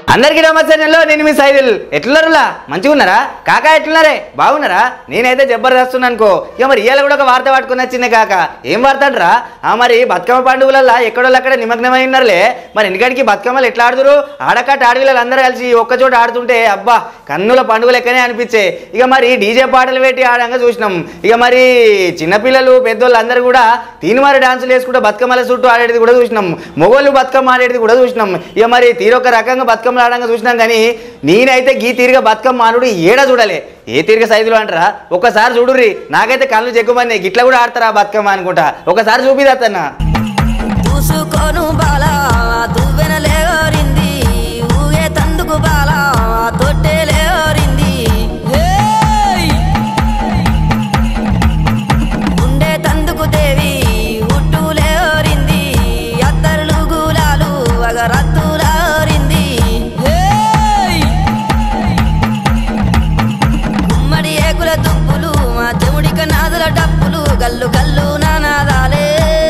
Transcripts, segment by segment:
అందరికీ నమస్కారంలో నేను మీ సైదుల్ ఎట్లున్నారులా మంచిగా ఉన్నారా కాకా ఎట్లున్నారే బాగున్నారా నేనైతే జబర్దస్త్ అనుకో ఇక మరి ఇవాళ కూడా ఒక వార్త పట్టుకుని వచ్చింది కాక ఏం వార్త అంటారా మరి బతుకమ్మ పండుగలల్లా ఎక్కడోళ్ళు అక్కడ నిమగ్నమై ఉన్నారులే మరి ఎందుకంటే బతుకమ్మలు ఎట్లా ఆడుతురు ఆడకట్ట ఆడవిళ్ళు అందరూ కలిసి ఒక్కచోట ఆడుతుంటే అబ్బా కన్నుల పండుగ లెక్కనే అనిపించే ఇక మరి డీజే పాటలు పెట్టి ఆడంగా చూసినాం ఇక మరి చిన్నపిల్లలు పెద్దోళ్ళు అందరూ కూడా తీన్మారి డాన్సులు వేసుకుంటే బతుకమ్మల చుట్టూ ఆడేది కూడా చూసినాం మొగోళ్ళు బతుకమ్మ ఆడేది కూడా చూసినాం ఇక మరి తీరొక రకంగా బతుకమ్మ ఆడంగా చూసినాం కానీ నేనైతే గీ తీరుగా బతుకమ్మ ఆడుడు ఏడా చూడలే ఏ తీరుగా సైజులు అంటారా ఒకసారి చూడుర్రి నాకైతే కళ్ళు చెక్కుమని గిట్ల కూడా ఆడతారా బతుకమ్మ అనుకుంటా ఒకసారి చూపిదత్తన్నా చూసుకోను బాలా దువ్వెనలేరింది ఊగే తందుకు బాలా తొట్టెలేరింది ఉండే తందుకు దేవి ఉట్టులేరింది అత్తరులు గులాలు అగరత్తులారింది గుమ్మడి ఏకుల దుప్పులు మా చెవుడిక నాదుల డప్పులు గల్లు గల్లు నానాదాలే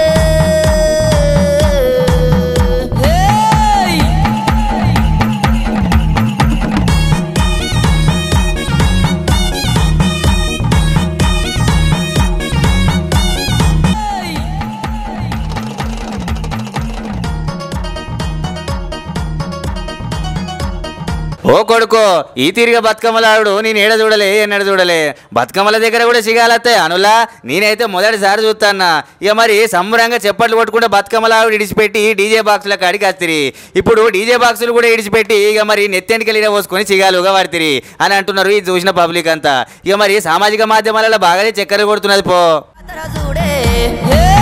ఓ కొడుకో ఈ తీరిగా బతుకమ్మలాడు నేను ఏడ చూడలే ఎన్నడ చూడలే బతుకమ్మల దగ్గర కూడా సిగాలత్తాయి అనులా నేనైతే మొదటిసారి చూస్తాన్నా ఇక మరి సంబరంగా చెప్పట్లు కొట్టుకుంటే బతుకమ్మలాడు ఇడిచిపెట్టి డీజే బాక్సుల కాడికి వస్తుంది ఇప్పుడు డీజే బాక్సులు కూడా ఇడిచిపెట్టి ఇక మరి నెత్తెంటికెళ్ళి పోసుకొని సిగాలుగా పడుతుంది అని అంటున్నారు ఇది చూసిన పబ్లిక్ అంతా ఇక మరి సామాజిక మాధ్యమాలలో బాగానే చక్కర్లు కొడుతున్నది పో